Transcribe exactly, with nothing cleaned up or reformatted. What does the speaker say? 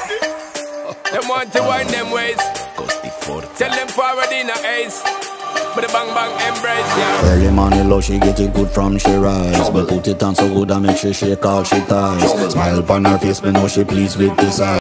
Them want to wind them ways. Tell them forward in a ace. But the bang bang embrace, yeah. Early morning love, she get it good from she rise. But put it on so good I make she shake all she ties. Smile upon her face, but know she pleased with this eye.